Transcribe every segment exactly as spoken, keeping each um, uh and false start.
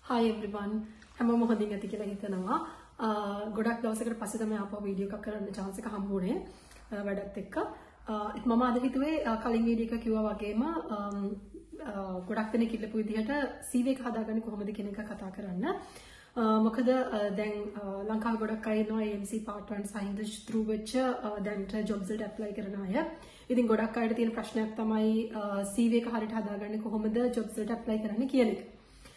Hi everyone. හැමෝම හොඳින් ඇති කියලා හිතනවා. ගොඩක් දවසකට පස්සේ තමයි ආපහු වීඩියෝ එකක් කරන්න chance එක හම්බුනේ වැඩත් එක්ක. මම අද හිතුවේ කලින් වීඩියෝ එක කිව්වා වගේම ගොඩක් දෙනෙක් ඉල්ලපු විදිහට C V එක හදාගන්නේ කොහොමද කියන එක කතා කරන්න. මොකද දැන් ලංකාවේ ගොඩක් අය ඉන්නවා A M C part one science through which දැන්ට jobs වලට apply කරන අය. ඉතින් ගොඩක් අයට තියෙන ප්‍රශ්නයක් තමයි C V එක හරියට හදාගන්නේ කොහොමද jobs වලට apply කරන්නේ කියන එක.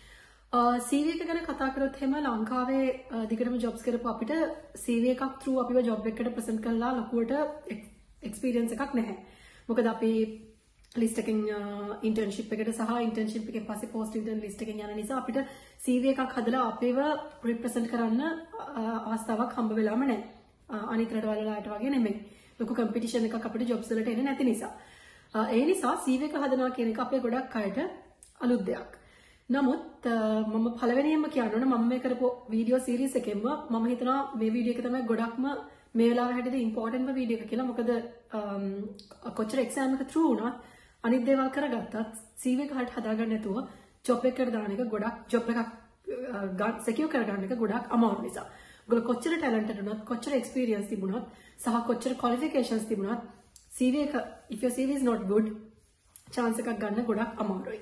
C V එක ගැන කතා කරොත් එහෙම ලංකාවේ දිගටම jobs කරපු අපිට C V එකක් through අපිව job එකකට present කරලා ලකුවට experience එකක් නැහැ. මොකද අපි list එකකින් internship එකට සහ internship එකෙන් පස්සේ post intern list එකකින් යන නිසා අපිට C V එකක් හදලා අපිව represent කරන්න අවස්ථාවක් හම්බ වෙලාම නැහැ. අනිත් රටවල් වලට වගේ නෙමෙයි. ලොකු competition එකක් අපිට jobs වලට එන්නේ නැති නිසා. ඒ නිසා C V එක හදනවා කියන එක අපේ ගොඩක් අයට අලුත් දෙයක්. නමුත් මම පළවෙනියෙන්ම කියන්න ඕන මම මේ කරපු වීඩියෝ සීරීස් එකෙන්ම මම හිතනවා මේ වීඩියෝ එක තමයි ගොඩක්ම මේ වෙලාවේ හැටියට ඉම්පෝටන්ට්ම වීඩියෝ එක කියලා. මොකද කොච්චර එක්සෑම් එක through වුණත් අනිත් දේවල් කරගත්තත් C V එක හරියට හදාගන්න නැතුව ජොබ් එකකට දාන එක ගොඩක් ජොබ් එකක් secure කරගන්න එක ගොඩක් අමාරු නිසා. ඔයගොල්ලෝ කොච්චර talented වුණත් කොච්චර experience තිබුණත් සහ කොච්චර qualifications තිබුණත් C V එක if your C V is not good chance එකක් ගන්න ගොඩක් අමාරුයි.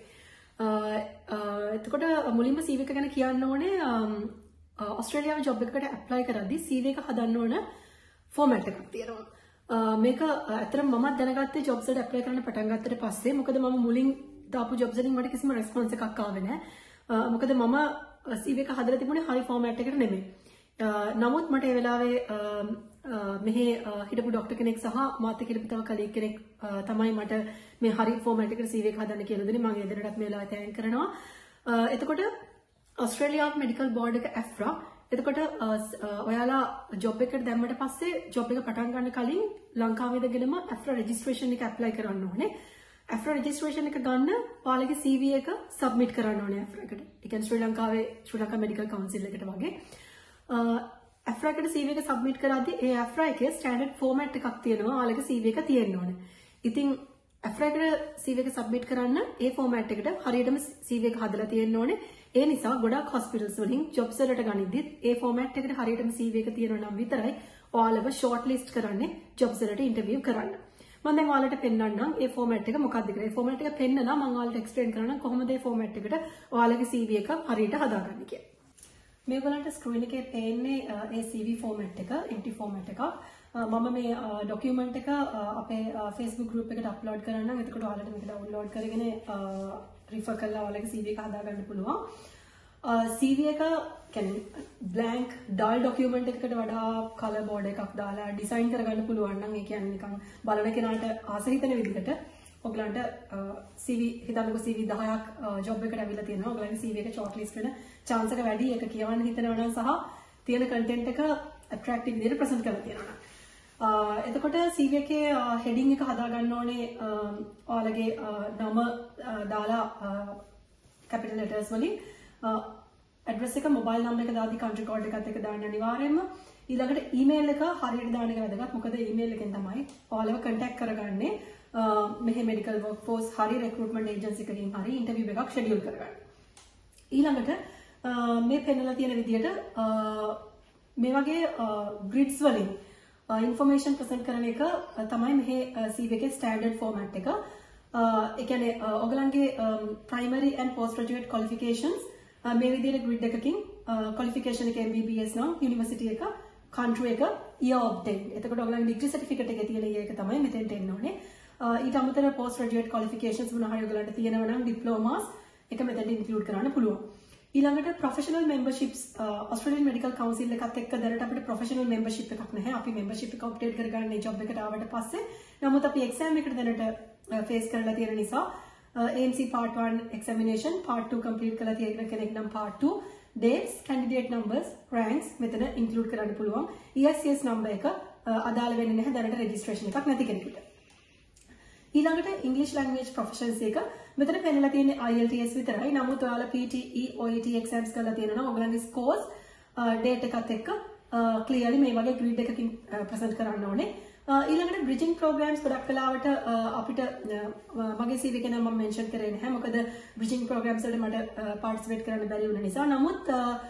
එතකොට මුලින්ම C V එක ගැන කියන්න ඕනේ ඔස්ට්‍රේලියාවේ ජොබ් එකකට ඇප්ලයි කරද්දී C V එක හදන්න ඕන ෆෝමැට් එකක් තියෙනවා. මේක ඇත්තටම මමත් දැනගත්තේ ජොබ්ස් වලට ඇප්ලයි කරන්න පටන් ගත්තට පස්සේ. මොකද මම මුලින් දාපු ජොබ්ස් වලින් මට කිසිම රෙස්පොන්ස් එකක් ආවේ නැහැ. මොකද මම C V එක හදලා තිබුණේ හරි ෆෝමැට් එකකට නෙමෙයි. නමුත් මට ඒ වෙලාවේ මෙහි හිටපු ડોක්ටර් කෙනෙක් සහ මාත් එක්ක හිටපු තව කලීග් කෙනෙක් තමයි මට මේ හරි ෆෝමැට් එකකට C V එක හදන්න කියලා දුන්නේ. මම ඒ දෙන්නටත් මේ වෙලාවේ තෑන්ක් කරනවා. එතකොට ඔස්ට්‍රේලියාවේ මෙඩිකල් බෝඩ් එක A F R A. එතකොට ඔයාලා ජොබ් එකකට දැම්මට පස්සේ ජොබ් එක පටන් ගන්න කලින් ලංකාවේ ඉඳගෙනම A F R A registration එක ඇප්ලයි කරන්න ඕනේ. A F R A registration එක ගන්න ඔයාලගේ C V එක සබ්මිට් කරන්න ඕනේ A F R A එකට. ඒ කියන්නේ ශ්‍රී ලංකාවේ ශ්‍රී ලංකා මෙඩිකල් කවුන්සිල් එකට වගේ. A F R A එකට C V එක සබ්මිට් කරද්දී ඒ A F R A එකේ ස්ටෑන්ඩඩ් ෆෝමැට් එකක් තියෙනවා. ඔයාලගේ C V එක තියෙන්න ඕනේ. ඉතින් A F R A එකට C V එක සබ්මිට් කරන්න ඒ ෆෝමැට් එකට හරියටම C V එක හදලා තියෙන්න ඕනේ. ඒ නිසා ගොඩක් හොස්පිටල්ස් වලින් ජොබ්ස් වලට ගනිද්දිත් ඒ ෆෝමැට් එකට හරියටම C V එක තියෙනවා නම් විතරයි ඔයාලව ෂෝට් ලිස්ට් කරන්නේ ජොබ්ස් වලට ඉන්ටර්වියු කරන්න. මම දැන් ඔයාලට පෙන්නන්නම් ඒ ෆෝමැට් එක මොකක්ද කියලා. ඒ ෆෝමැට් එක පෙන්නලා මම ඔයාලට එක්ස්ප්ලেইন කරන්නම් කොහොමද ඒ ෆෝමැට් එකට ඔයාලගේ C V එක හරියට හදාගන්නේ කියලා. මේගොල්ලන්ට ස්ක්‍රීන් එකේ පේන්නේ ඒ C V ෆෝමැට් එක, empty ෆෝමැට් එකක්. මම මේ ડોකියුමන්ට් එක අපේ Facebook group එකට අප්ලෝඩ් කරන්නම්. එතකොට ඔයාලට මේක ඩවුන්ලෝඩ් කරගෙන රිෆර් කරලා ඔයාලගේ C V එක හදාගන්න පුළුවන්. C V එක කියන්නේ blank dull document එකකට වඩා color border එකක් දාලා design කරගන්න පුළුවන් නම් ඒ කියන්නේ නිකන් බලන කෙනාට ආස හිතෙන විදිහට ඔයගලන්ට C V හිතන්නකො C V දහයක් job එකට ඇවිල්ලා තියෙනවා. ඔයගලන්ගේ C V එක short list වෙන chance එක වැඩි. ඒක කියවන්න හිතනවා නම් සහ තියෙන content එක attractive විදිහට present කරලා තියෙනවා. එතකොට C V එකේ heading එක හදා ගන්න ඕනේ ඔයාලගේ නම දාලා capital letters වලින් address එක mobile number එක දාදී country code එකත් එක්ක දාන්න අනිවාර්යයෙන්ම. ඊළඟට email එක හරියට දාන්න එක වැදගත්. මොකද email එකෙන් තමයි ඔයාලව contact කරගන්නේ මෙහි medical workforce හරි recruitment agency එකකින් හරි interview එකක් schedule කරගන්න. ඊළඟට මේ පෙන්නලා තියෙන විදිහට මේ වගේ grids වලින් information present කරන එක තමයි මෙහි C V එකේ standard format එක. ඒ කියන්නේ ඔයගලන්ගේ primary and post graduate qualifications මේ විදිහට grid එකකින් qualification එක M B B S නම් university එක country එක year obtained. එතකොට ඔයගලන්ගේ degree certificate එකේ තියෙන year එක තමයි මෙතෙන්ට එන්න ඕනේ. ඊට අමතරව post graduate qualifications මොනවා හරි ඔයගලන්ට තියෙනවා නම් diplomas එක මෙතෙන්ට include කරන්න පුළුවන්. ඊළඟට professional memberships Australian Medical Council එකත් එක්ක දැනට අපිට professional membership එකක් නැහැ. අපි membership එක update කරගන්නේ job එකට ආවට පස්සේ. නමුත් අපි exam එකට දැනට face කරලා තියෙන නිසා A M C part one examination part two complete කරලා තියෙන කෙනෙක් නම් part two dates candidate numbers ranks මෙතන include කරන්න පුළුවන්. E S C S number එක අදාළ වෙන්නේ නැහැ දැනට registration එකක් නැති කෙනෙකුට. ඊළඟට English language proficiency එක මෙතන පෙන්නලා තියෙන්නේ I E L T S විතරයි. නමුත් ඔයාලා P T E O E T exams කරලා තියෙනවා නම් ඔයගලගේ scores date එකත් එක්ක clearly මේ වගේ grid එකකින් present කරන්න ඕනේ. ඊළඟට බ්‍රිජින් ප්‍රෝග්‍රෑම්ස් ගොඩක් වෙලාවට අපිට මගේ C V එකේ නම් මම මෙන්ෂන් කරේ නැහැ. මොකද බ්‍රිජින් ප්‍රෝග්‍රෑම්ස් වලට මට පාර්ටිසිපේට් කරන්න බැරි වුණ නිසා. නමුත්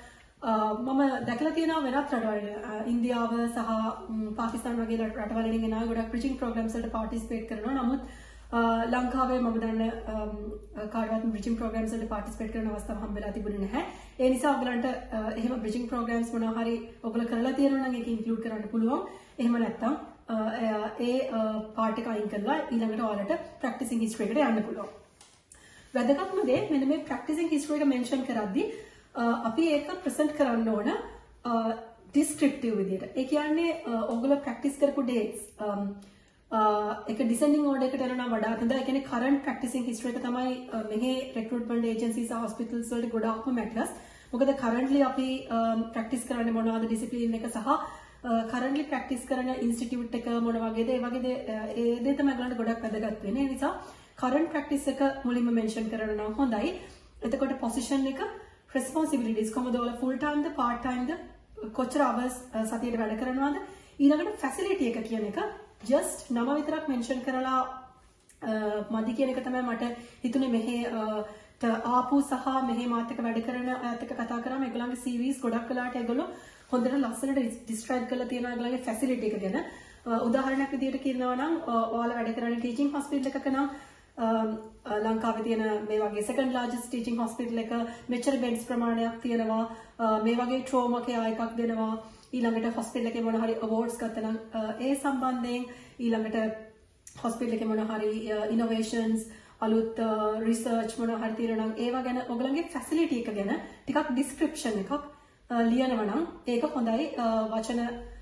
මම දැකලා තියෙනවා වෙනත් රටවල් ඉන්දියාව සහ පාකිස්තාන වගේ රටවලින් එන අය ගොඩක් බ්‍රිජින් ප්‍රෝග්‍රෑම්ස් වලට පාර්ටිසිපේට් කරනවා. නමුත් ලංකාවේ මම දන්න කාර්යවත් බ්‍රිජින් ප්‍රෝග්‍රෑම්ස් වලට පාර්ටිසිපේට් කරන අවස්ථාව හම්බෙලා තිබුණේ නැහැ. ඒ නිසා ඔයගලන්ට එහෙම බ්‍රිජින් ප්‍රෝග්‍රෑම්ස් මොනවා හරි ඔයගොල්ලෝ කරලා තියෙනවා නම් ඒක ඉන්ක්ලූඩ් කරන්න පුළුවන්. එහෙම නැත්නම් ඒ පාර්ට් එක අයින් කරලා ඊළඟට ඔයාලට ප්‍රැක්ටිසින් හිස්ටරි එකට යන්න පුළුවන්. වැදගත්ම දේ මෙන්න මේ ප්‍රැක්ටිසින් හිස්ටරි එක මෙන්ෂන් කරද්දී අපි ඒක ප්‍රසන්ට් කරන්න ඕන ඩිස්ක්‍රිප්ටිව් විදියට. ඒ කියන්නේ ඔයගොල්ලෝ ප්‍රැක්ටිස් කරපු ඩේට්ස් එක ඩිසෙන්ඩින් ඕඩර් එකට යනවා වඩා හොඳයි. ඒ කියන්නේ කරන්ට් ප්‍රැක්ටිසින් හිස්ටරි එක තමයි මෙහි රික්‍රූට්මන්ට් ඒජන්සිස් සහ හොස්පිටල්ස් වලට ගොඩාක්ම මැටර්ස්. මොකද කරන්ට්ලි අපි ප්‍රැක්ටිස් කරන්නේ මොනවද ඩිසිප්ලින් එක සහ කරන්ට්ලි ප්‍රැක්ටිස් කරන ඉන්ස්ටිටියුට් එක මොන වගේද ඒ වගේද ඒ දේ තමයි ගලන්න ගොඩක් වැදගත් වෙන්නේ. ඒ නිසා කරන්ට් ප්‍රැක්ටිස් එක මුලින්ම මෙන්ෂන් කරනවා නම් හොඳයි. එතකොට පොසිෂන් එක responsibilities කොහොමද ඔයාලා full time ද part time ද කොච්චර hours සතියට වැඩ කරනවද ඊළඟට facility එක කියන එක just නම විතරක් මෙන්ෂන් කරලා මදි කියන එක තමයි මට හිතුනේ මෙහි ආපු සහ මෙහි මාත් එක්ක වැඩ කරන අයත් එක්ක කතා කරාම ඒගොල්ලන්ගේ C Vs ගොඩක් වෙලාට ඒගොල්ලෝ හොඳට ලස්සනට ඩිස්ක්‍රයිබ් කරලා තියෙනවා ඒගොල්ලන්ගේ facility එක ගැන. උදාහරණයක් විදිහට කියනවා නම් ඔයාලා වැඩ කරන ටීචින් හොස්පිටල් එකක නම් ලංකාවේ තියෙන මේ වගේ second largest teaching hospital එක මෙච්චර beds ප්‍රමාණයක් තියෙනවා. මේ වගේ trauma care එකක් දෙනවා. ඊළඟට hospital එකේ මොන හරි awards ගත්තා නම් ඒ සම්බන්ධයෙන් ඊළඟට hospital එකේ මොන හරි innovations අලුත් research මොන හරි තියෙනවා නම් ඒවා ගැන ඔයගලගේ facility එක ගැන ටිකක් description එකක් ලියනවා නම් ඒක හොඳයි. වචන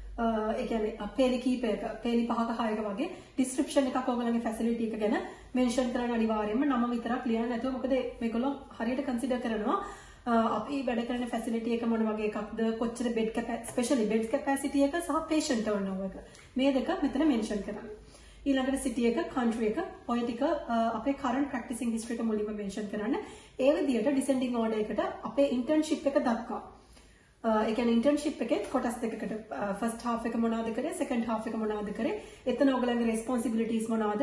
ඒ කියන්නේ පේලි කීපයක පේලි පහක හයක වගේ description එකක් ඔයගලගේ facility එක ගැන මෙන්ෂන් කරන්න අනිවාර්යයෙන්ම නම විතරක් ලියන්න නැතුව මොකද මේගොල්ලෝ හරියට කන්සිඩර් කරනවා අපි වැඩ කරන facility එක මොන වගේ එකක්ද කොච්චර bed capacity especially bed capacity එක සහ patient turnover එක මේ දෙක මෙතන මෙන්ෂන් කරන්න. ඊළඟට city එක country එක ඔය ටික අපේ current practicing history එක මුලින්ම මෙන්ෂන් කරන්න. ඒ විදිහට descending order එකට අපේ internship එක දක්වා ඒ කියන්නේ internship එකේ කොටස් දෙකකට first half එක මොනවද කරේ second half එක මොනවද කරේ එතන ඔයගලගේ responsibilities මොනවද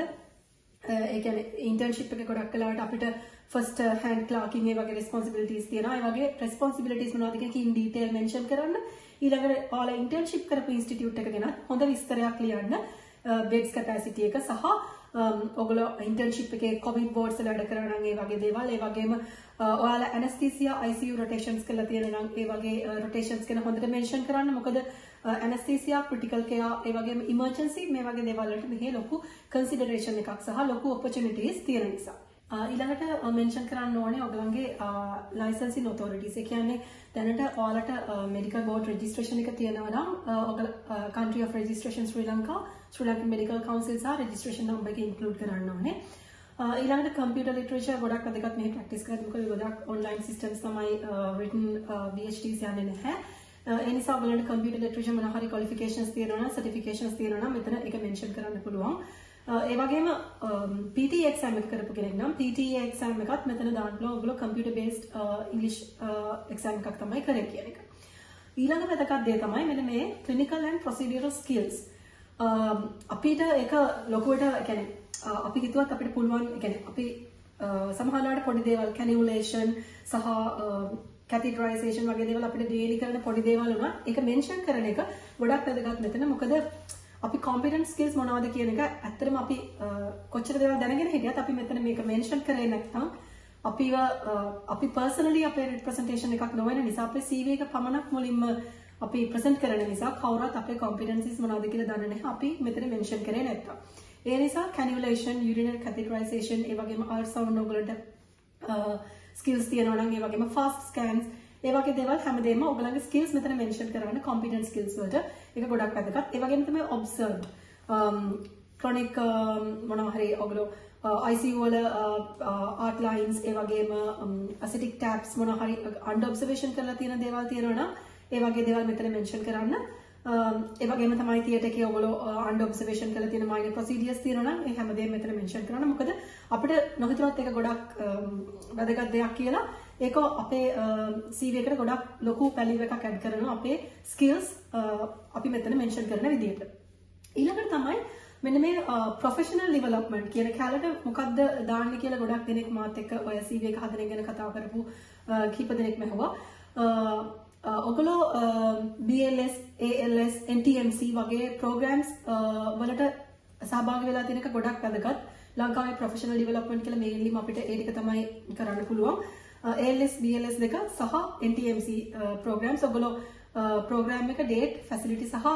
ඒ කියන්නේ internship එක ගොඩක් වෙලාවට අපිට first hand clerking ඒ වගේ responsibilities තියෙනවා. ඒ වගේ responsibilities මොනවද කියන in detail mention කරන්න. ඊළඟට ඔයාලා internship කරපු institute එක ගැන හොඳ විස්තරයක් ලියන්න. beds capacity එක සහ ඔයගොල්ලෝ internship එකේ covid wards වල වැඩ කරනවා නම් ඒ වගේ දේවල්. ඒ වගේම ඔයාලා anesthesia I C U rotations කරලා තියෙනවා නම් ඒ වගේ rotations ගැන හොඳට mention කරන්න. මොකද anesthesia critical care ඒ වගේම emergency මේ වගේ දේවල් වලට මෙහි ලොකු consideration එකක් සහ ලොකු opportunities තියෙන නිසා. ඊළඟට මෙන්ෂන් කරන්න ඕනේ ඔයගලගේ licensing authorities. ඒ කියන්නේ දැනට ඔයාලට medical board registration එක තියෙනවා නම් ඔයගල country of registration Sri Lanka, Sri Lankan Medical Council සහ registration number එක include කරන්න ඕනේ. ඊළඟට computer literature ගොඩක් වැදගත් මෙහි practice කරද්දී මොකද ගොඩක් online systems තමයි written B H Ts යන්නේ නැහැ. ඒ නිසා ඔයගලන්ට computer literature මොන හරි qualifications තියෙනවා නම් certifications තියෙනවා නම් මෙතන ඒක මෙන්ෂන් කරන්න පුළුවන්. ඒ වගේම P T E exam එක කරපු කෙනෙක් නම් P T E exam එකත් මෙතන දාන්න පුළුවන්. ඔයගොල්ලෝ computer based English exam එකක් තමයි කරේ කියන එක. ඊළඟ වැදගත් දේ තමයි මෙන්න මේ clinical and procedural skills. අපිට ඒක ලොකුවට කියන්නේ අපි හිතුවත් අපිට පුළුවන් කියන්නේ අපි සමහරවිට පොඩි දේවල් cannulation සහ catheterization වගේ දේවල් අපිට daily කරන පොඩි දේවල් උනා ඒක මෙන්ෂන් කරන එක ගොඩක් වැදගත් මෙතන. මොකද අපි competent skills මොනවද කියන එක ඇත්තටම අපි කොච්චර දේවල් දැනගෙන හිටියත් අපි මෙතන මේක මෙන්ෂන් කරේ නැත්නම් අපිව අපි personally අපේ representation එකක් නොවන නිසා අපේ C V එක පමණක් මුලින්ම අපි present කරන නිසා කවුරුත් අපේ competencies මොනවද කියලා දන්නේ නැහැ. අපි මෙතන මෙන්ෂන් කරේ නැත්තම්. ඒ නිසා cannulation, urinary catheterization ඒ වගේම ultrasound ඔයගලන්ට skills තියෙනවා නම් ඒ වගේම fast scans ඒ වගේ දේවල් හැමදේම ඔයගලගේ skills මෙතන මෙන්ෂන් කරන්න competent skills වලට ඒක ගොඩක් වැදගත්. ඒ වගේම තමයි observed chronic මොනවා හරි ඔයගලෝ I C U වල art lines ඒ වගේම acidic taps මොනවා හරි under observation කරලා තියෙන දේවල් තියෙනවා නම් ඒ වගේ දේවල් මෙතන මෙන්ෂන් කරන්න. ඒ වගේම තමයි theatre එකේ ඔයගොල්ලෝ under observation කරලා තියෙන minor procedures තියෙනවා නම් ඒ හැමදේම මෙතන මෙන්ෂන් කරන්න. මොකද අපිට නොහිතුවත් ඒක ගොඩක් වැදගත් දෙයක් කියලා ඒක අපේ C V එකට ගොඩක් ලොකු value එකක් add කරනවා අපේ skills අපි මෙතන මෙන්ෂන් කරන විදිහට. ඊළඟට තමයි මෙන්න මේ ප්‍රොෆෙෂනල් ඩෙවලොප්මන්ට් කියන කැලට මොකද්ද දාන්නේ කියලා ගොඩක් දෙනෙක් මාත් එක්ක ඔය C V එක හදන එක ගැන කතා කරපු කීප දෙනෙක් මහුවා. ඔගොල්ලෝ B L S, A L S, N T M C වගේ ප්‍රෝග්‍රෑම්ස් වලට සහභාගී වෙලා තියෙන එක ගොඩක් වැදගත්. ලංකාවේ ප්‍රොෆෙෂනල් ඩෙවලොප්මන්ට් කියලා මේන්ලිම අපිට ඒ ටික තමයි කරන්න පුළුවන්. A L S, B L S දෙක සහ N T M C programmes ඔගොල්ලෝ ප්‍රෝග්‍රෑම් එක ඩේට්, ෆැසිලිටි සහ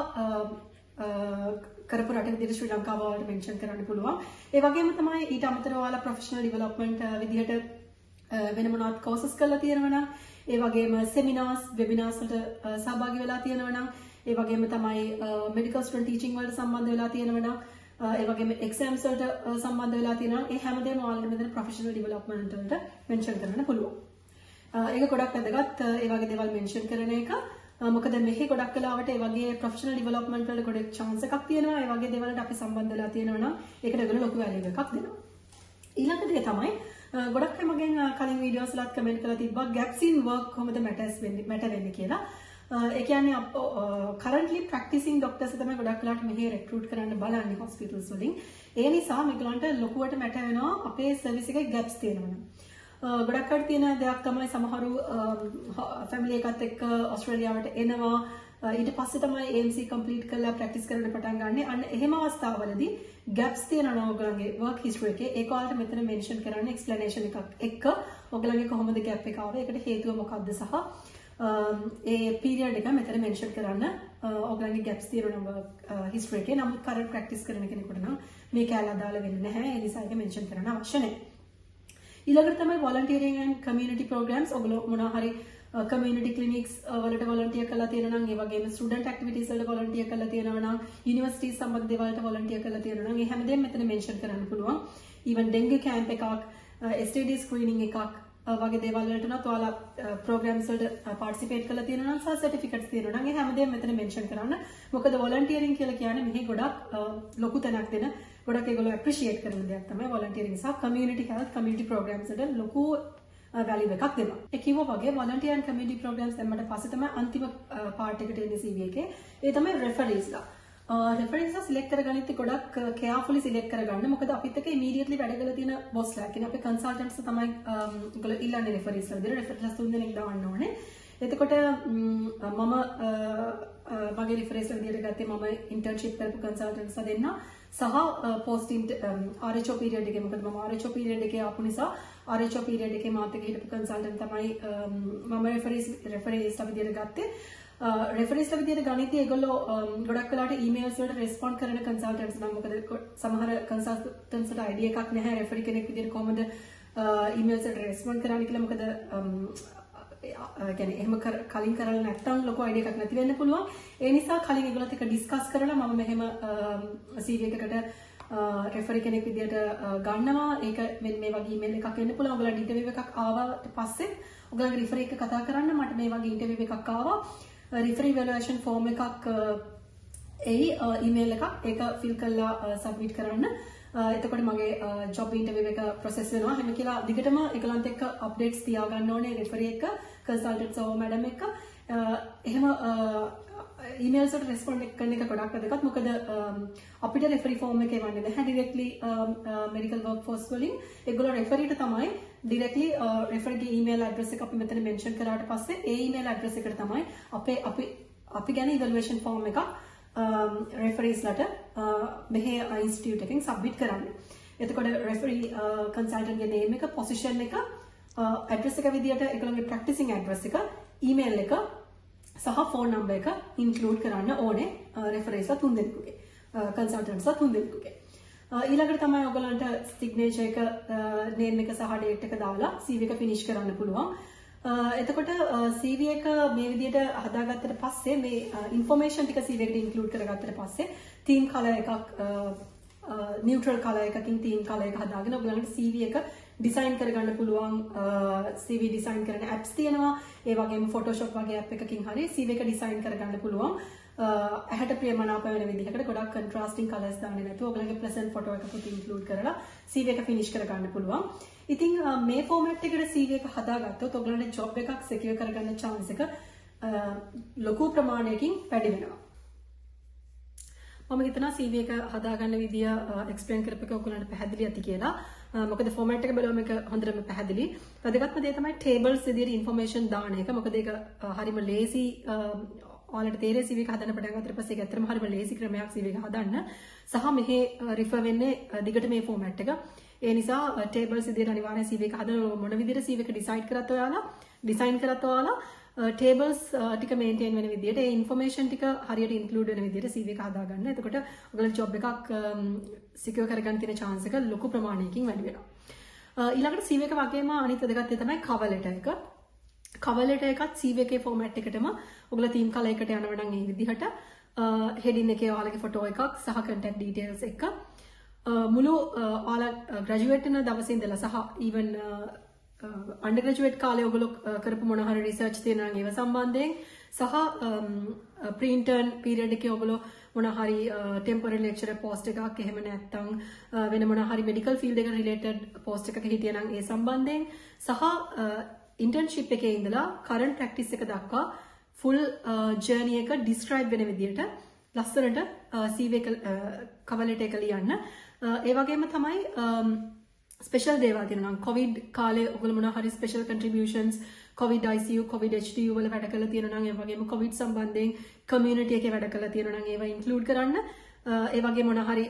කරපු රට විදිහට ශ්‍රී ලංකාව වලට මෙන්ෂන් කරන්න පුළුවන්. ඒ වගේම තමයි ඊට අමතරව ඔයාලා ප්‍රොෆෙෂනල් ඩෙවලොප්මන්ට් විදිහට වෙන මොනවත් කෝසස් කරලා තියෙනවා නම්, ඒ වගේම සෙමිනාර්ස්, වෙබිනාර්ස් වලට සහභාගී වෙලා තියෙනවා නම්, ඒ වගේම තමයි මෙඩිකල් ස්ටුඩන්ට් ටීචින් වලට සම්බන්ධ වෙලා තියෙනවා නම්, ඒ වගේම එක්සෑම්ස් වලට සම්බන්ධ වෙලා තියෙනවා නම්, ඒ හැමදේම ඔයාලට මෙතන ප්‍රොෆෙෂනල් ඩෙවලොප්මන්ට් වලට මෙන්ෂන් කරන්න පුළුවන්. ඒක ගොඩක් වැදගත් ඒ වගේ දේවල් මෙන්ෂන් කරන එක. මොකද මෙහි ගොඩක් වෙලාවට ඒ වගේ ප්‍රොෆෙෂනල් ඩෙවලොප්මන්ට් වල ගොඩක් chance එකක් තියෙනවා. ඒ වගේ දේවල්ට අපි සම්බන්ධ වෙලා තියෙනවා නම් ඒකට ඒගොල්ලෝ ලොකු වැලියු එකක් දෙනවා. ඊළඟ දේ තමයි ගොඩක් අය මගෙන් කලින් වීඩියෝස් වලත් කමෙන්ට් කරලා තිබ්බා gaps in work කොහොමද matters වෙන්නේ matter වෙන්නේ කියලා. ඒ කියන්නේ currently practicing doctors තමයි ගොඩක් වෙලාවට මෙහි recruit කරන්න බලන්නේ hospitals වලින්. ඒ නිසා මේගොල්ලන්ට ලොකුවට matter වෙනවා අපේ service එකේ gaps තියෙනවා. ගොඩක් අය තියෙන දෙයක් තමයි සමහරු ෆැමිලි එකත් එක්ක ඕස්ට්‍රේලියාවට එනවා ඊට පස්සේ තමයි A M C complete කරලා practice කරන්න පටන් ගන්න. අන්න එහෙම අවස්ථාවවලදී gaps තියෙනවා ඔයගොල්ලන්ගේ work history එකේ. ඒක ඔයාලට මෙතන mention කරන්න explanation එකක් එක්ක ඔයගොල්ලන්ගේ කොහොමද gap එක ආවේ, ඒකට හේතුව මොකක්ද සහ ඒ period එක මෙතන mention කරන්න ඔයගොල්ලන්ගේ gaps තියෙනවා work history එකේ. නමුත් current practice කරන කෙනෙකුට නම් මේ කැලේ අදාළ වෙන්නේ නැහැ. ඒ නිසා ඒක mention කරන්න අවශ්‍ය නැහැ. ඊළඟට තමයි volunteering and community programs. ඔයගොල්ලෝ මොනවා හරි community clinics වලට volunteer කරලා තියෙනවා නම්, ඒ වගේම student activities වලට volunteer කරලා තියෙනවා නම්, universities සම්බන්ධ දේවල්ට volunteer කරලා තියෙනවා නම්, ඒ හැමදේම මෙතන mention කරන්න පුළුවන්. even dengue camp එකක්, S T D screening එකක් වගේ දේවල් වලට නම් ඔයාලා programs වලට participate කරලා තියෙනවා නම් සහ certificates තියෙනවා නම් ඒ හැමදේම මෙතන mention කරන්න. මොකද volunteering කියලා කියන්නේ මෙහි ගොඩක් ලොකු තැනක් දෙන, ගොඩක් ඒගොල්ලෝ appreciate කරන දෙයක් තමයි volunteering සහ community health community programs වලට ලොකු value එකක් දෙනවා. ඒ කිව්වා වගේ volunteer and community programs දැම්මට පස්සේ තමයි අන්තිම part එකට එන්නේ C V එකේ. ඒ තමයි referees ලා. referees ලා select කරගනිද්දී ගොඩක් carefully select කරගන්න. මොකද අපිත් එක්ක immediately වැඩ කරලා තියෙන boss ලා කියන්නේ අපේ consultants තමයි ඒගොල්ලෝ ඉල්ලන්නේ referees ලා විදිහට referees තුන් දෙනෙක් දාන්න ඕනේ. එතකොට මම මගේ referees ලා විදිහට ගත්තේ මම internship කරපු consultants ලා දෙන්න සහ post R H O period එකේ, මොකද මම R H O period එකේ ආපු නිසා R H O period එකේ මාත් එක්ක හිටපු consultant තමයි මම referees referees ලා විදිහට ගත්තේ. referees ලා විදිහට ගණිතී ඒගොල්ලෝ ගොඩක් වෙලාවට emails වලට respond කරන consultants නම්, මොකද සමහර consultants ට idea එකක් නැහැ referee කෙනෙක් විදිහට කොහොමද emails වලට respond කරන්නේ කියලා. මොකද කියන්නේ එහෙම කලින් කරලා නැත්නම් ලොකු idea එකක් නැති වෙන්න පුළුවන්. ඒ නිසා කලින් ඒගොල්ලොත් එක්ක discuss කරලා මම මෙහෙම C V එකකට referee කෙනෙක් විදිහට ගන්නවා. ඒක මෙන්න මේ වගේ email එකක් එන්න පුළුවන්. ඔයගොල්ලන්ට interview එකක් ආවට පස්සේ ඔයගොල්ලන්ගේ referee එක්ක කතා කරන්න මට මේ වගේ interview එකක් ආවා. referee evaluation form එකක් එයි email එකක් ඒක fill කරලා submit කරන්න. එතකොට මගේ job interview එක process වෙනවා. එහෙම කියලා දිගටම ඒගොල්ලන්ට එක්ක updates තියාගන්න ඕනේ referee එක්ක, consultant සෝ madam එක්ක. එහෙම emails වලට respond කරන එක ගොඩක් වැදගත්. මොකද අපිට referee form එක එවන්නේ නැහැ directly medical workforce වලින්. ඒගොල්ලෝ referee ට තමයි directly referee ගේ email address එක අපි මෙතන mention කරාට පස්සේ ඒ email address එකට තමයි අපේ අපි අපි ගැන evaluation form එකක් referees ලට මෙහි institute එකෙන් submit කරන්න. එතකොට referee consultant ගේ name එක, position එක, address එක විදියට ඒගොල්ලෝගේ practicing address එක, email එක සහ phone number එක include කරන්න ඕනේ referees ලා තුන් දෙනෙකුගේ, consultants ලා තුන් දෙනෙකුගේ. ඊළඟට තමයි ඔයගොල්ලන්ට signature එක, name එක සහ date එක දාලා C V එක finish කරන්න පුළුවන්. එතකොට C V එක මේ විදිහට හදාගත්තට පස්සේ මේ information ටික C V එකට include කරගත්තට පස්සේ theme color එකක් neutral color එකකින් theme color එක හදාගෙන ඔයගොල්ලන්ට C V එක design කරගන්න පුළුවන්. C V design කරන apps තියෙනවා. ඒ වගේම Photoshop වගේ app එකකින් හරි C V එක design කරගන්න පුළුවන්. ඇහැට ප්‍රියමනාප වෙන විදිහකට ගොඩක් contrasting colors දාන්නේ නැතුව ඔයගොල්ලන්ගේ pleasant photo එකකුත් include කරලා C V එක finish කරගන්න පුළුවන්. ඉතින් මේ format එකට C V එක හදාගත්තොත් ඔයගොල්ලන්ට job එකක් secure කරගන්න chance එක ලොකු ප්‍රමාණයකින් වැඩි වෙනවා. මම හිතනවා C V එක හදාගන්න විදිය එක්ස්ප්ලেইন කරපේක ඔයගොල්ලන්ට පැහැදිලි ඇති කියලා. මොකද ෆෝමැට් එක බලුවම මේක හොඳටම පැහැදිලි. වැදගත්ම දේ තමයි ටේබල්ස් විදියට ඉන්ෆර්මේෂන් දාන එක. මොකද ඒක හරිම ලේසි ඔයාලට තේරෙයි C V එක හදන්න පටන් ගත්තට පස්සේ ඒක ඇත්තටම හරිම ලේසි ක්‍රමයක් C V එක හදන්න. සහ මෙහි රිෆර් වෙන්නේ දිගට මේ ෆෝමැට් එක. ඒ නිසා ටේබල්ස් විදියට අනිවාර්යෙන් C V එක හදන මොන විදියට C V එක ඩිසයිඩ් කරත් ඔයාලා ඩිසයින් කරත් ඔයාලා ටේබල්ස් ටික මේන්ටේන් වෙන විදියට ඒ ඉන්ෆර්මේෂන් ටික හරියට ඉන්ක්ලූඩ් වෙන විදියට C V එක හදා ගන්න. එතකොට ඔයගොල්ලෝ ජොබ් එකක් සිකියුර් කරගන්න තියෙන chance එක ලොකු ප්‍රමාණයකින් වැඩි වෙනවා. ඊළඟට C V එක වගේම අනිත් වැදගත් දේ තමයි cover letter එක. cover letter එකත් C V එකේ ෆෝමැට් එකටම ඔයගොල්ලෝ theme color එකට යනවා නම් ඒ විදිහට heading එකේ ඔයාලගේ ෆොටෝ එකක් සහ contact details එක මුළු ඔයාලා ග්‍රැජුවේට් වෙන දවසේ ඉඳලා සහ even අන්ඩර් ග්‍රැජුවේට් කාලේ ඔයගොල්ලෝ කරපු මොන හරි රිසර්ච් තියෙනවා නම් ඒව සම්බන්ධයෙන් සහ ප්‍රී ඉන්ටර්න් පීරියඩ් එකේ ඔයගොල්ලෝ මොන හරි ටෙම්පරරි ලෙක්චරර් පෝස්ට් එකක් එහෙම නැත්නම් වෙන මොන හරි මෙඩිකල් ෆීල්ඩ් එක රිලේටඩ් පෝස්ට් එකක හිටියා නම් ඒ සම්බන්ධයෙන් සහ ඉන්ටර්න්ෂිප් එකේ ඉඳලා කරන්ට් ප්‍රැක්ටිස් එක දක්වා ෆුල් ජර්නි එක ඩිස්ක්‍රයිබ් වෙන විදියට ලස්සනට C V එක cover letter එක ලියන්න. ඒ වගේම තමයි ස්පෙෂල් දේවල් තියෙනවා නම් කොවිඩ් කාලේ ඔයගොල්ලෝ මොනවා හරි special contributions covid I C U covid H D U වල වැඩ කරලා තියෙනවා නම් ඒ වගේම කොවිඩ් සම්බන්ධයෙන් කමියුනිටි එකේ වැඩ කරලා තියෙනවා නම් ඒවා ඉන්ක්ලූඩ් කරන්න. ඒ වගේ මොනවා හරි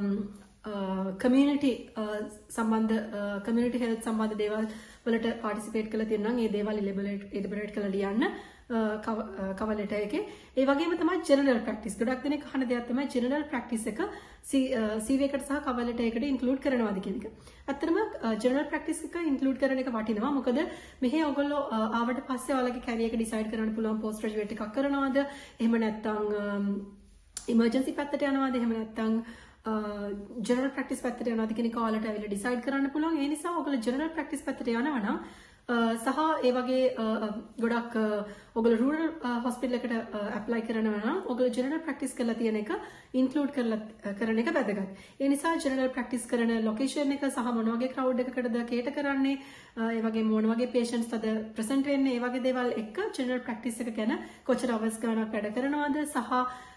කමියුනිටි සම්බන්ධ කමියුනිටි හෙල්ත් සම්බන්ධ දේවල් වලට පාටිසිපේට් කරලා තියෙනවා නම් ඒ දේවල් ඉලෙබරේට් ඉලෙබරේට් කරලා ලියන්න. cover letter එකේ ඒ වගේම තමයි general practice ගොඩක් දෙනෙක් අහන දෙයක් තමයි general practice එක C V එකට සහ cover letter එකට include කරනවාද කියන එක. ඇත්තටම general practice එක include කරන එක වටිනවා. මොකද මෙහි ඔයගොල්ලෝ ආවට පස්සේ ඔයාලගේ career එක decide කරන්න පුළුවන් post graduate එකක් කරනවාද එහෙම නැත්නම් emergency පැත්තට යනවාද එහෙම නැත්නම් general practice පැත්තට යනවාද කියන එක ඔයාලට ඇවිල්ලා decide කරන්න පුළුවන්. ඒ නිසා ඔයගොල්ලෝ general practice පැත්තට යනවා නම් සහ ඒ වගේ ගොඩක් ඔයගොල්ලෝ rural hospital එකට apply කරනවා නම් ඔයගොල්ලෝ general practice කරලා තියෙන එක include කරලා කරන එක වැදගත්. ඒ නිසා general practice කරන location එක සහ මොන වගේ crowd එකකටද cater කරන්නේ ඒ වගේ මොන වගේ patients තද present වෙන්නේ ඒ වගේ දේවල් එක්ක general practice එක ගැන කොච්චර hours ගණනක් වැඩ කරනවද සහ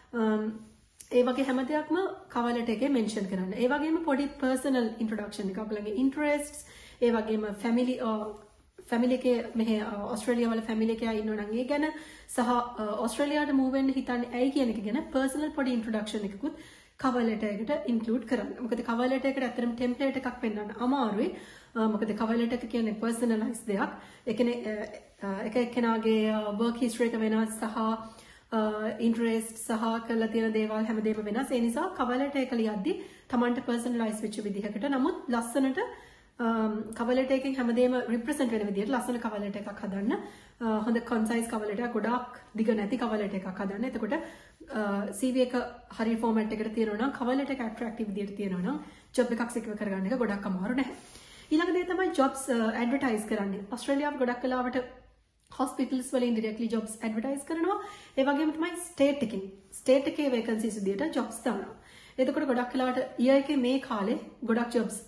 ඒ වගේ හැම දෙයක්ම cover letter එකේ mention කරන්න. ඒ වගේම පොඩි personal introduction එකක් ඔයගොල්ලන්ගේ interests ඒ වගේම family ෆැමිලි එකේ මෙහි ඕස්ට්‍රේලියාව වල ෆැමිලි එකේ ඉන්නවා නම් ඒ ගැන සහ ඕස්ට්‍රේලියාවට මූව් වෙන්න හිතන්නේ ඇයි කියන එක ගැන පර්සනල් පොඩි ඉන්ට්‍රොඩක්ෂන් එකකුත් cover letter එකට include කරන්න. මොකද cover letter එකට ඇත්තටම ටෙම්ප්ලේට් එකක් පෙන්වන්න අමාරුයි. මොකද cover letter එක කියන්නේ personalized දෙයක්. ඒ කියන්නේ එක එක්කෙනාගේ work history එක වෙනස් සහ interest සහ කරලා තියෙන දේවල් හැමදේම වෙනස්. ඒ නිසා cover letter එක ලියද්දි Tamanට personalized වෙච්ච විදිහකට නමුත් ලස්සනට cover letter එකෙන් හැමදේම represent වෙන විදිහට ලස්සන cover letter එකක් හදන්න. හොඳ concise cover letter ගොඩාක් දිග නැති cover letter එකක් හදන්න. එතකොට C V එක හරි format එකකට තියෙනවා නම් cover letter එක attractive විදිහට තියෙනවා නම් job එකක් secure කරගන්න එක ගොඩක් අමාරු නැහැ. ඊළඟ දේ තමයි jobs advertise කරන්නේ. ඕස්ට්‍රේලියාවේ ගොඩක් වෙලාවට hospitals වලින් directly jobs advertise කරනවා. ඒ වගේම තමයි state එකකින් state එකේ vacancies විදිහට jobs දානවා. එතකොට ගොඩක් වෙලාවට year එකේ මේ කාලේ ගොඩක් jobs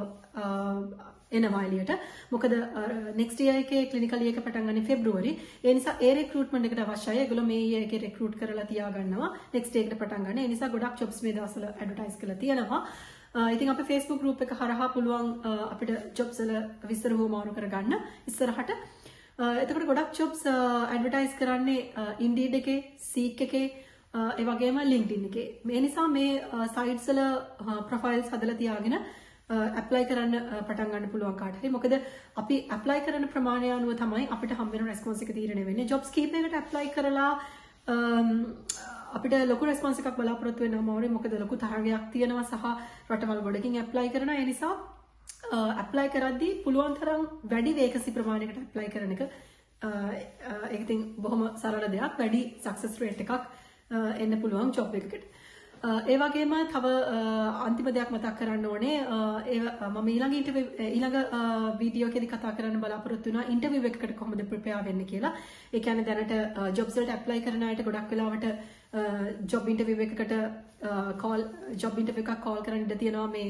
එනවා එළියට. මොකද next year එකේ clinical year එක පටන් ගන්නේ February. ඒ නිසා ඒ recruitment එකට අවශ්‍යයි. ඒගොල්ලෝ මේ year එකේ recruit කරලා තියාගන්නවා. next year එකට පටන් ගන්න. ඒ නිසා ගොඩක් jobs මේ දවස්වල advertise කරලා තියෙනවා. ඉතින් අපේ Facebook group එක හරහා පුළුවන් අපිට jobs වල විස්තර හොමාරු කරගන්න ඉස්සරහට. එතකොට ගොඩක් jobs advertise කරන්නේ Indeed එකේ, Seek එකේ ඒ වගේම LinkedIn එකේ. මේ නිසා මේ sites වල profiles හදලා තියාගෙන apply කරන්න පටන් ගන්න පුළුවන් කාට හරි. මොකද අපි apply කරන ප්‍රමාණය අනුව තමයි අපිට හම්බ වෙන response එක තීරණය වෙන්නේ. jobs කීපයකට apply කරලා අපිට ලොකු response එකක් බලාපොරොත්තු වෙන්න අමාරුයි. මොකද ලොකු තරගයක් තියෙනවා සහ රටවල් ගොඩකින් apply කරනවා. ඒ නිසා apply කරද්දී පුළුවන් තරම් වැඩි vacancy ප්‍රමාණයකට apply කරන එක ඒක ඉතින් බොහොම සරල දෙයක්. වැඩි success rate එකක් එන්න පුළුවන් job එකකට. ඒ වගේම තව අන්තිම දෙයක් මතක් කරන්න ඕනේ. මම ඊළඟ ඉන්ටර්විව් ඊළඟ වීඩියෝ එකේදී කතා කරන්න බලාපොරොත්තු වෙනවා ඉන්ටර්විව් එකකට කොහොමද ප්‍රිපෙයාර් වෙන්නේ කියලා. ඒ කියන්නේ දැනට ජොබ්ස් වලට ඇප්ලයි කරන අයට ගොඩක් වෙලාවට ජොබ් ඉන්ටර්විව් එකකට කෝල් ජොබ් ඉන්ටර්විව් එකක් කෝල් කරන්න ඉඩ තියෙනවා මේ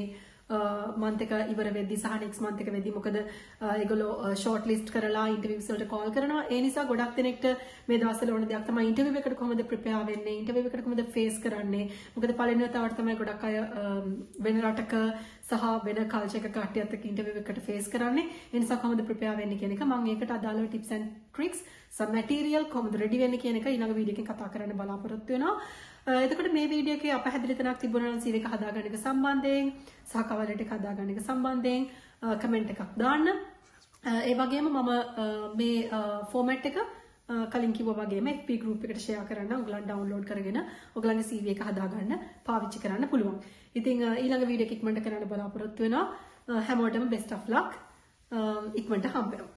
month එක ඉවර වෙද්දි සහ next month එක වෙද්දි මොකද ඒගොල්ලෝ short list කරලා interviews වලට call කරනවා ඒ නිසා ගොඩක් දෙනෙක්ට මේ දවස්වල ඕන දෙයක් තමයි interview එකට කොහොමද prepare වෙන්නේ interview එකට කොහොමද face කරන්නේ මොකද පළවෙනි වතාවට තමයි ගොඩක් අය වෙන රටක සහ වෙන culture එකක කට්ටියත් එක්ක interview එකට face කරන්නේ ඒ නිසා කොහොමද prepare වෙන්නේ කියන එක මම ඒකට අදාළව tips and tricks some material කොහොමද ready වෙන්නේ කියන එක ඊළඟ වීඩියෝ එකෙන් කතා කරන්න බලාපොරොත්තු වෙනවා එතකොට මේ වීඩියෝ එකේ අපහැදිලි තැනක් තිබුණා නම් C V එක හදාගන්න එක සම්බන්ධයෙන් සහ cover letter එක හදාගන්න එක සම්බන්ධයෙන් කමෙන්ට් එකක් දාන්න. ඒ වගේම මම මේ ෆෝමැට් එක කලින් කිව්වා වගේම F B group එකට share කරන්න ඔයගලන් download කරගෙන ඔයගලන්ගේ C V එක හදාගන්න පාවිච්චි කරන්න පුළුවන්. ඉතින් ඊළඟ වීඩියෝ එක ඉක්මනට කරන්න බලාපොරොත්තු වෙනවා. හැමෝටම best of luck. ඉක්මනට හම්බ වෙනවා.